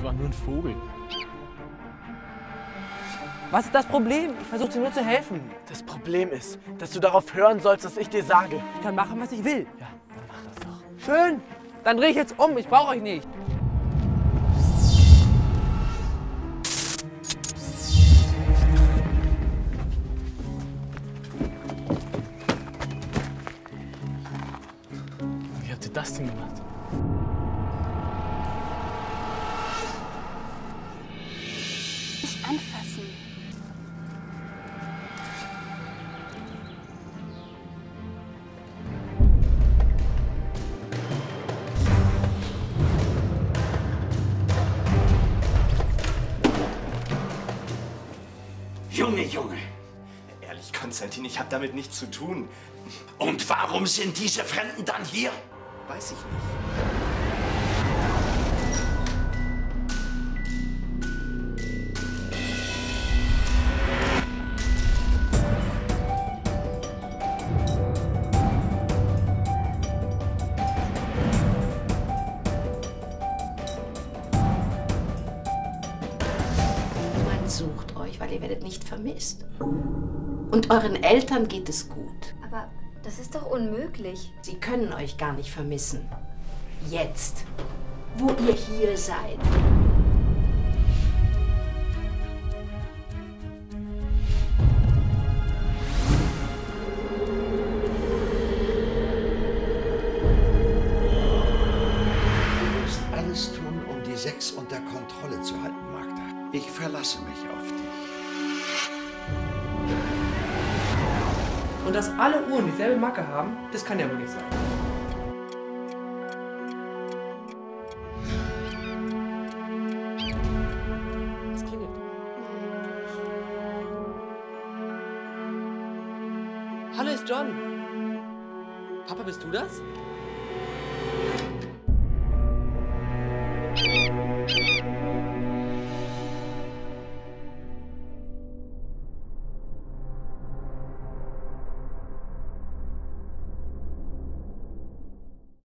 Das war nur ein Vogel. Was ist das Problem? Ich versuche dir nur zu helfen. Das Problem ist, dass du darauf hören sollst, was ich dir sage. Ich kann machen, was ich will. Ja, dann mach das doch. Schön. Dann dreh ich jetzt um. Ich brauche euch nicht. Wie habt ihr das denn gemacht? Nicht anfassen. Junge. Ehrlich, Konstantin, ich habe damit nichts zu tun. Und warum sind diese Fremden dann hier? Weiß ich nicht. Man sucht euch, weil ihr werdet nicht vermisst. Und euren Eltern geht es gut. Aber das ist doch unmöglich. Sie können euch gar nicht vermissen. Jetzt, wo ihr hier seid. Du wirst alles tun, um die 6 unter Kontrolle zu halten, Magda. Ich verlasse mich auf dich. Und dass alle Uhren dieselbe Macke haben, das kann ja wohl nicht sein. Es klingelt. Hallo, ist John. Papa, bist du das?